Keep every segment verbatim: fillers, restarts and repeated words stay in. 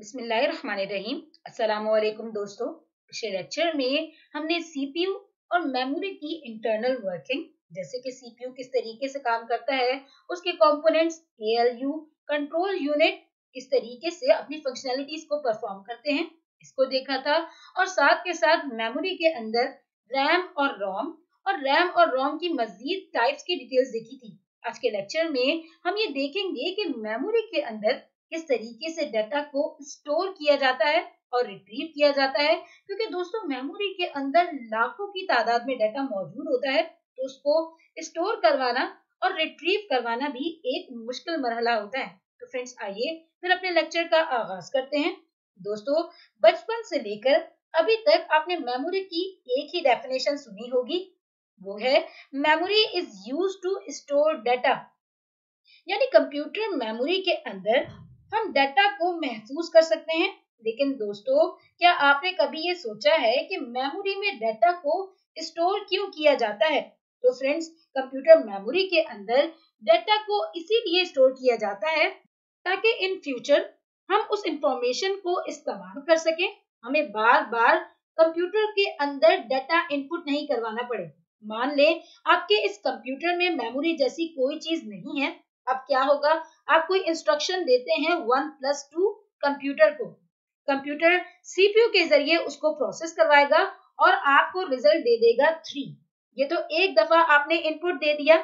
बिस्मिल्लाहिर्रहमानिर्रहीम। अस्सलाम वालेकुम दोस्तों। पिछले लेक्चर में हमने सीपीयू और मेमोरी की इंटरनल वर्किंग, जैसे कि सीपीयू किस तरीके से काम करता है, उसके कंपोनेंट्स एएलयू, कंट्रोल यूनिट किस तरीके से अपनी फंक्शनैलिटीज को परफॉर्म करते हैं, इसको देखा था। और साथ के साथ मेमोरी के अंदर रैम और रोम और रैम और रोम की मजीद टाइप्स की डिटेल्स देखी थी। आज के लेक्चर में हम ये देखेंगे कि मेमोरी के अंदर किस तरीके से डाटा को स्टोर किया जाता है और रिट्रीव किया जाता है, क्योंकि दोस्तों मेमोरी के अंदर लाखों की तादाद में डाटा मौजूद होता है, तो उसको स्टोर करवाना और रिट्रीव करवाना भी एक मुश्किल मरहला होता है। तो फ्रेंड्स, आइए फिर अपने लेक्चर का आगाज करते हैं। दोस्तों, बचपन से लेकर अभी तक आपने मेमोरी की एक ही डेफिनेशन सुनी होगी, वो है memory is used to store data. यानी कंप्यूटर मेमोरी के अंदर हम डाटा को महफूज कर सकते हैं। लेकिन दोस्तों, क्या आपने कभी ये सोचा है कि मेमोरी में डाटा को स्टोर क्यों किया जाता है? तो फ्रेंड्स, कंप्यूटर मेमोरी के अंदर डाटा को इसीलिए स्टोर किया जाता है ताकि इन फ्यूचर हम उस इंफॉर्मेशन को इस्तेमाल कर सकें। हमें बार बार कंप्यूटर के अंदर डाटा इनपुट नहीं करवाना पड़े। मान लें आपके इस कंप्यूटर में मेमोरी जैसी कोई चीज नहीं है, अब क्या होगा, आप कोई इंस्ट्रक्शन देते हैं वन प्लस टू कंप्यूटर को, कंप्यूटर सीपीयू के जरिए उसको प्रोसेस करवाएगा और आपको रिजल्ट दे देगा थ्री। ये तो एक दफा आपने इनपुट दे दिया,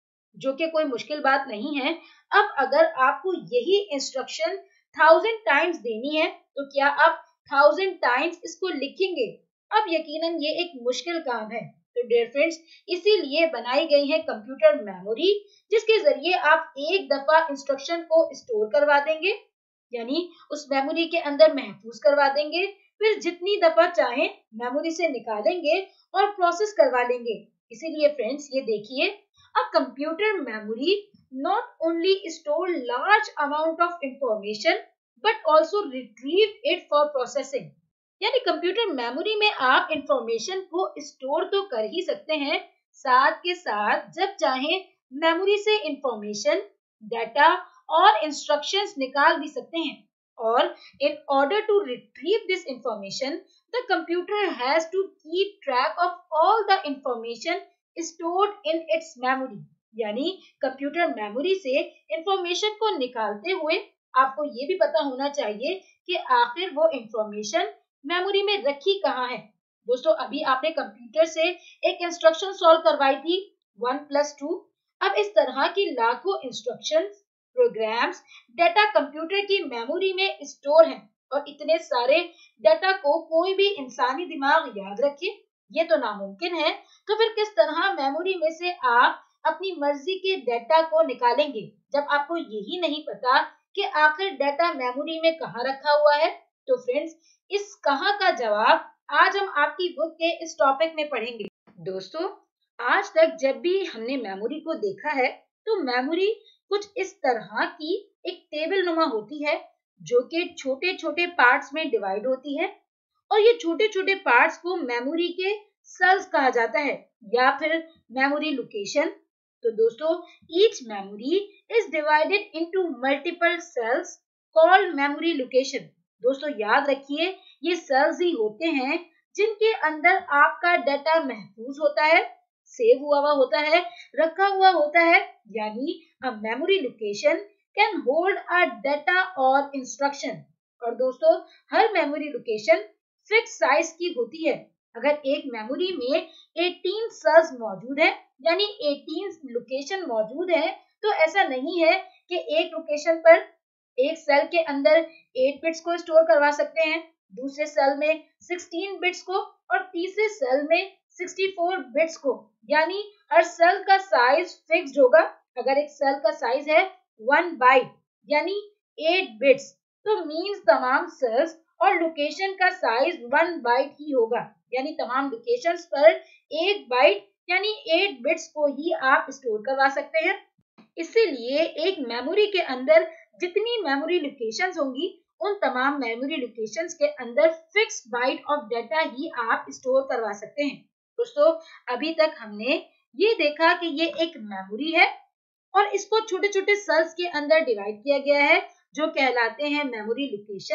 जो कि कोई मुश्किल बात नहीं है। अब अगर आपको यही इंस्ट्रक्शन थाउजेंड टाइम्स देनी है, तो क्या आप थाउजेंड टाइम्स इसको लिखेंगे? अब यकीनन ये एक मुश्किल काम है। तो डियर फ्रेंड्स, इसीलिए बनाई गई है कंप्यूटर मेमोरी, जिसके जरिए आप एक दफा इंस्ट्रक्शन को स्टोर करवा देंगे, यानी उस मेमोरी के अंदर महफूज करवा देंगे, फिर जितनी दफा चाहें मेमोरी से निकालेंगे और प्रोसेस करवा लेंगे। इसीलिए फ्रेंड्स, ये देखिए, a computer memory not only store large amount of information but also retrieve it for processing. यानी कंप्यूटर मेमोरी में आप इंफॉर्मेशन को स्टोर तो कर ही सकते हैं, साथ के साथ जब चाहें मेमोरी से इंफॉर्मेशन, डाटा और इंस्ट्रक्शंस निकाल भी सकते हैं। और in order to retrieve this information, the computer has to keep track of all the information stored in its memory. यानी कंप्यूटर मेमोरी से इंफॉर्मेशन को निकालते हुए आपको ये भी पता होना चाहिए कि आखिर वो इंफॉर्मेशन मेमोरी में रखी कहाँ है। दोस्तों, अभी आपने कंप्यूटर से एक इंस्ट्रक्शन सॉल्व करवाई थी वन प्लस टू। अब इस तरह की लाखों इंस्ट्रक्शंस, प्रोग्राम्स, डाटा कंप्यूटर की मेमोरी में स्टोर हैं, और इतने सारे डाटा को कोई भी इंसानी दिमाग याद रखे, ये तो नामुमकिन है। तो फिर किस तरह मेमोरी में से आप अपनी मर्जी के डाटा को निकालेंगे, जब आपको यही नहीं पता कि आखिर डाटा मेमोरी में कहाँ रखा हुआ है? तो फ्रेंड्स, इस कहाँ का जवाब आज हम आपकी बुक के इस टॉपिक में पढ़ेंगे। दोस्तों, आज तक जब भी हमने मेमोरी को देखा है, तो मेमोरी कुछ इस तरह की एक टेबल नुमा होती है, जो कि छोटे छोटे पार्ट्स में डिवाइड होती है, और ये छोटे छोटे पार्ट्स को मेमोरी के सेल्स कहा जाता है, या फिर मेमोरी लोकेशन। तो दोस्तों, each memory is divided into multiple cells called memory location. दोस्तों, याद रखिए, ये सेल्स ही होते हैं जिनके अंदर आपका डाटा महफूज होता है, सेव हुआ हुआ होता है, रखा हुआ होता है। यानी a memory location can hold a data और इंस्ट्रक्शन। और दोस्तों, हर मेमोरी लोकेशन फिक्स साइज की होती है। अगर एक मेमोरी में अठारह सेल्स मौजूद है, यानी अठारह लोकेशन मौजूद है, तो ऐसा नहीं है कि एक लोकेशन पर एक सेल के अंदर आठ बिट्स को स्टोर करवा सकते हैं, दूसरे सेल में सोलह बिट्स को, और तीसरे सेल में चौंसठ बिट्स को। यानी हर सेल का साइज फिक्स्ड होगा। अगर एक सेल का साइज है वन बाइट, यानी आठ बिट्स, तो मींस तमाम सेल्स और लोकेशन का साइज वन बाइट ही होगा। यानी तमाम लोकेशंस पर एक बाइट यानी आठ बिट्स को ही आप स्टोर करवा सकते हैं। इसीलिए एक मेमोरी के अंदर जितनी मेमोरी लोकेशंस होंगी, उन तमाम मेमोरी लोकेशंस के अंदर फिक्स बाइट ऑफ डाटा ही आप स्टोर करवा सकते हैं। दोस्तों, अभी तक हमने ये देखा कि ये एक मेमोरी है और इसको छोटे छोटे सेल्स के अंदर डिवाइड किया गया है, जो कहलाते हैं मेमोरी लोकेशन।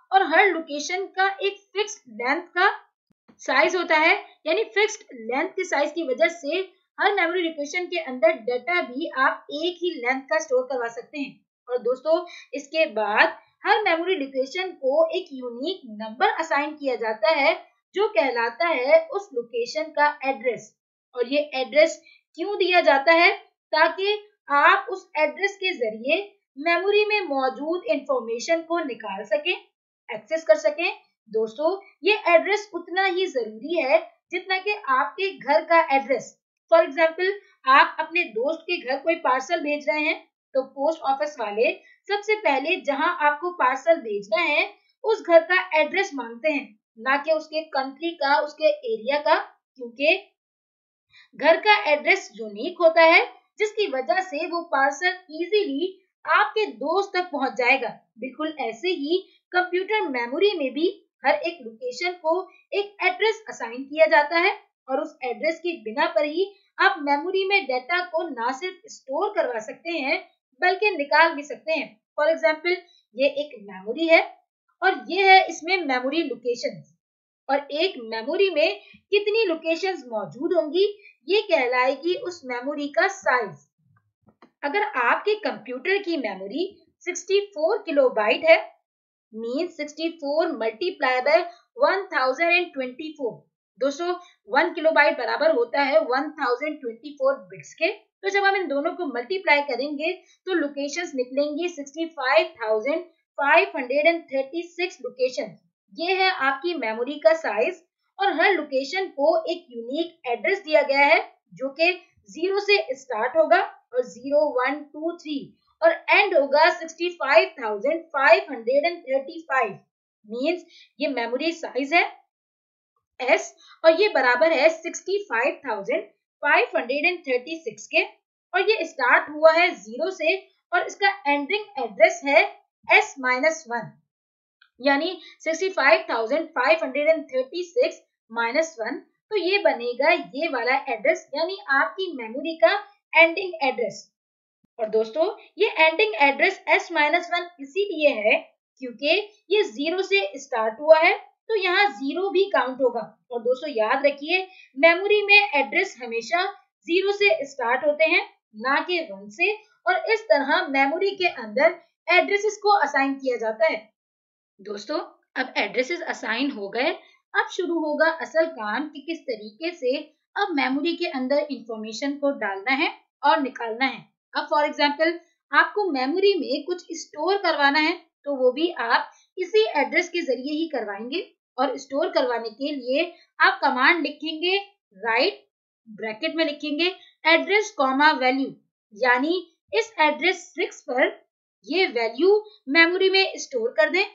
और हर लोकेशन का एक फिक्स्ड लेंथ का साइज होता है, यानी फिक्स्ड लेंथ के साइज की वजह से हर मेमोरी लोकेशन के अंदर डाटा भी आप एक ही लेंथ का स्टोर करवा सकते हैं। और दोस्तों इसके बाद हर मेमोरी लोकेशन को एक यूनिक नंबर असाइन किया जाता है जो कहलाता है उस लोकेशन का एड्रेस। और ये एड्रेस क्यों दिया जाता है? ताकि आप उस एड्रेस के जरिए मेमोरी में मौजूद इंफॉर्मेशन को निकाल सकें, एक्सेस कर सकें। दोस्तों ये एड्रेस उतना ही जरूरी है जितना कि आपके घर का एड्रेस। फॉर एग्जाम्पल आप अपने दोस्त के घर कोई पार्सल भेज रहे हैं तो पोस्ट ऑफिस वाले सबसे पहले जहां आपको पार्सल भेजना है उस घर का एड्रेस मांगते हैं, ना कि उसके कंट्री का, उसके एरिया का, क्योंकि घर का एड्रेस यूनिक होता है जिसकी वजह से वो पार्सल इजीली आपके दोस्त तक पहुंच जाएगा। बिल्कुल ऐसे ही कंप्यूटर मेमोरी में भी हर एक लोकेशन को एक एड्रेस असाइन किया जाता है और उस एड्रेस के बिना पर ही आप मेमोरी में डाटा को ना सिर्फ स्टोर करवा सकते हैं बल्कि निकाल भी सकते हैं। फॉर एग्जाम्पल ये एक मेमोरी है और ये है इसमें मेमोरी लोकेशंस, और एक मेमोरी में कितनी लोकेशंस मौजूद होंगी ये कहलाएगी उस मेमोरी का साइज। अगर आपके कंप्यूटर की मेमोरी चौंसठ किलोबाइट है, मीन चौंसठ multiply by one thousand twenty four. दोस्तों वन किलोबाइट बराबर होता है one thousand twenty four bits के, तो जब हम इन दोनों को मल्टीप्लाई करेंगे तो लोकेशंस निकलेंगी sixty five thousand five hundred thirty six locations. ये है आपकी मेमोरी का साइज और हर लोकेशन को एक यूनिक एड्रेस दिया गया है जो कि जीरो से स्टार्ट होगा और जीरो वन टू थ्री और एंड होगा sixty five thousand five hundred thirty five. Means ये मेमोरी साइज है एस और ये बराबर है sixty five thousand five hundred thirty six के, और ये स्टार्ट हुआ है जीरो से और इसका एंडिंग एड्रेस है एस माइनस वन, यानी sixty five thousand five hundred thirty six minus one. तो ये बनेगा ये वाला एड्रेस, यानी आपकी मेमोरी का एंडिंग एड्रेस। और दोस्तों ये ending address S minus one इसीलिए है क्योंकि ये जीरो से स्टार्ट हुआ है तो यहाँ जीरो भी काउंट होगा। और दोस्तों याद रखिए मेमोरी में एड्रेस हमेशा जीरो से स्टार्ट होते हैं ना कि वन से, और इस तरह मेमोरी के अंदर एड्रेसेस को असाइन किया जाता है। दोस्तों अब एड्रेसेस असाइन हो गए, अब शुरू होगा असल काम कि किस तरीके से अब मेमोरी के अंदर इंफॉर्मेशन को डालना है और निकालना है। अब फॉर एग्जांपल आपको मेमोरी में कुछ स्टोर करवाना है तो वो भी आप इसी एड्रेस के जरिए ही करवाएंगे, और स्टोर करवाने के लिए आप कमांड लिखेंगे राइट, ब्रैकेट में लिखेंगे एड्रेस कॉमा वैल्यू, यानी इस एड्रेस सिक्स पर ये वैल्यू मेमोरी में स्टोर कर दें।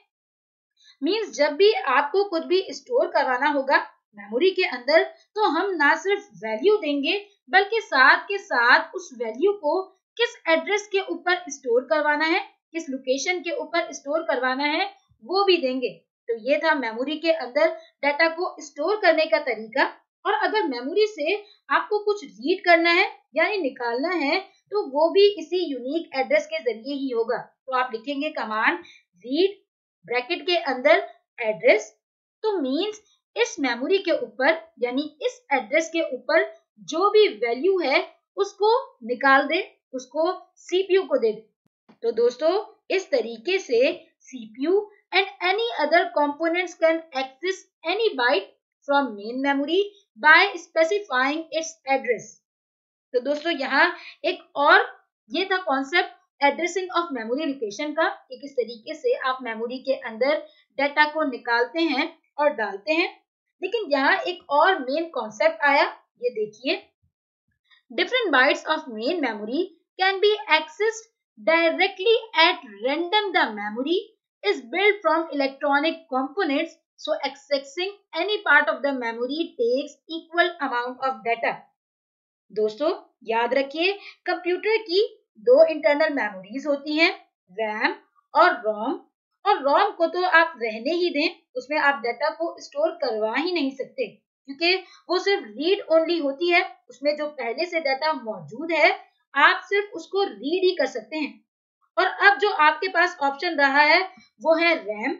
मींस जब भी आपको कुछ भी स्टोर करवाना होगा मेमोरी के अंदर तो हम ना सिर्फ वैल्यू देंगे बल्कि साथ के साथ उस वैल्यू को किस एड्रेस के ऊपर स्टोर करवाना है, किस लोकेशन के ऊपर स्टोर करवाना है वो भी देंगे। तो ये था मेमोरी के अंदर डाटा को स्टोर करने का तरीका। और अगर मेमोरी से आपको कुछ रीड करना है यानी निकालना है तो वो भी इसी यूनिक एड्रेस के जरिए ही होगा। तो आप लिखेंगे कमांड रीड ब्रैकेट के अंदर एड्रेस, तो मींस इस मेमोरी के ऊपर यानी इस एड्रेस के ऊपर जो भी वैल्यू है उसको निकाल दे, उसको सीपीयू को दे दे। तो दोस्तों इस तरीके से CPU and any other components can access any byte from main memory by specifying its address. तो दोस्तों यहाँ एक और ये था concept addressing of memory location का, कि किस तरीके से आप मेमोरी के अंदर डाटा को निकालते हैं और डालते हैं। लेकिन यहाँ एक और मेन कॉन्सेप्ट आया, ये देखिए different bytes of main memory can be accessed directly at random. The memory is built from electronic components, so accessing any part of the memory takes equal amount of data। दोस्तों याद रखिए computer की दो internal memories होती हैं, RAM और रोम। और रोम को तो आप रहने ही दें, उसमें आप डाटा को स्टोर करवा ही नहीं सकते क्योंकि वो सिर्फ रीड ओनली होती है। उसमें जो पहले से डाटा मौजूद है आप सिर्फ उसको रीड ही कर सकते हैं। और अब जो आपके पास ऑप्शन रहा है वो है रैम।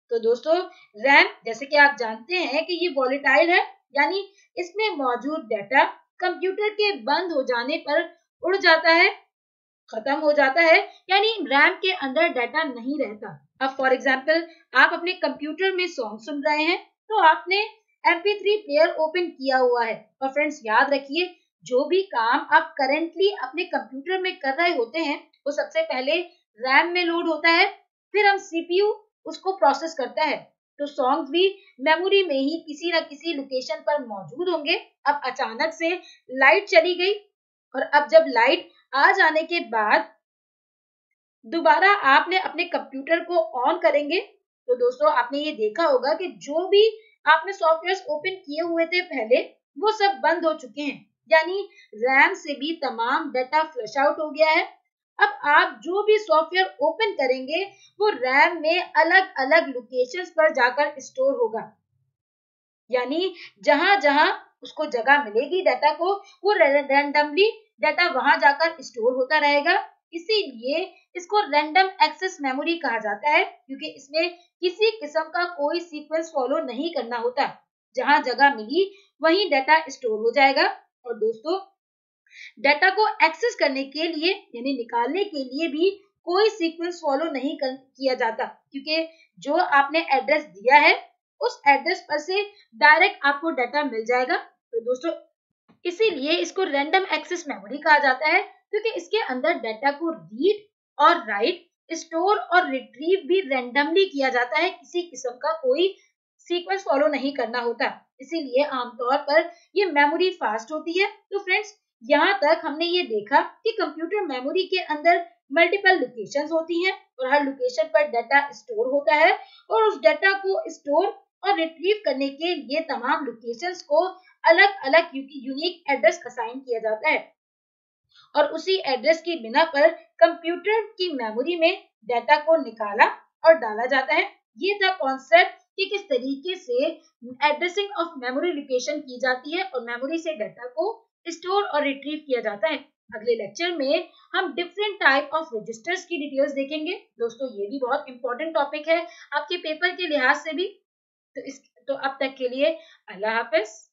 तो दोस्तों रैम जैसे कि आप जानते हैं कि ये वॉलेटाइल है, यानी इसमें मौजूद डाटा कंप्यूटर के बंद हो जाने पर उड़ जाता है, खत्म हो जाता है, यानी रैम के अंदर डाटा नहीं रहता। अब फॉर एग्जांपल आप अपने कंप्यूटर में सॉन्ग सुन रहे हैं, तो आपने M P three player open किया हुआ है। और फ्रेंड्स याद रखिए, जो भी काम आप करेंटली अपने कंप्यूटर में कर रहे होते हैं वो सबसे पहले रैम में लोड होता है, फिर हम सी पी यू उसको प्रोसेस करता है। तो सॉन्ग्स भी मेमोरी में ही किसी न किसी लोकेशन पर मौजूद होंगे। अब अचानक से लाइट चली गई, और अब जब लाइट आ जाने के बाद दोबारा आपने अपने कंप्यूटर को ऑन करेंगे, तो दोस्तों आपने ये देखा होगा कि जो भी आपने सॉफ्टवेयर ओपन किए हुए थे पहले, वो सब बंद हो चुके हैं, यानी रैम से भी तमाम डाटा फ्लश आउट हो गया है। अब आप जो भी सॉफ्टवेयर ओपन करेंगे वो रैम में अलग अलग लोकेशंस पर जाकर स्टोर होगा, यानी जहां जहां उसको जगह मिलेगी डाटा को, वो रैंडमली डाटा वहां जाकर स्टोर होता रहेगा। इसीलिए इसको रैंडम एक्सेस मेमोरी कहा जाता है, क्योंकि इसमें किसी किस्म का कोई सीक्वेंस फॉलो नहीं करना होता, जहां जगह मिली वहीं डाटा स्टोर हो जाएगा। और दोस्तों डाटा को एक्सेस करने के लिए यानी निकालने के लिए भी कोई सीक्वेंस फॉलो नहीं कर, किया जाता, क्योंकि जो आपने एड्रेस दिया है उस एड्रेस पर से डायरेक्ट आपको डाटा मिल जाएगा। तो दोस्तों इसीलिए इसको रैंडम एक्सेस मेमोरी कहा जाता है, क्योंकि इसके अंदर डाटा को रीड और राइट, स्टोर और रिट्रीव भी रैंडमली किया जाता है, किसी किस्म का कोई सीक्वेंस फॉलो नहीं करना होता। इसीलिए आमतौर पर ये मेमोरी फास्ट होती है। तो फ्रेंड्स यहाँ तक हमने ये देखा कि कंप्यूटर मेमोरी के अंदर मल्टीपल लोकेशंस होती हैं, और हर लोकेशन पर डाटा स्टोर होता है, और उस डाटा को स्टोर और रिट्रीव करने के लिए तमाम लोकेशंस को अलग अलग यूनिक एड्रेस असाइन किया जाता है, और उसी एड्रेस की बिना पर कंप्यूटर की मेमोरी में डाटा को निकाला और डाला जाता है। ये था कॉन्सेप्ट कि किस तरीके से एड्रेसिंग ऑफ मेमोरी लोकेशन की जाती है और मेमोरी से डाटा को स्टोर और रिट्रीव किया जाता है। अगले लेक्चर में हम डिफरेंट टाइप ऑफ रजिस्टर्स की डिटेल्स देखेंगे। दोस्तों ये भी बहुत इंपॉर्टेंट टॉपिक है आपके पेपर के लिहाज से भी। तो इस तो अब तक के लिए अल्लाह हाफिज।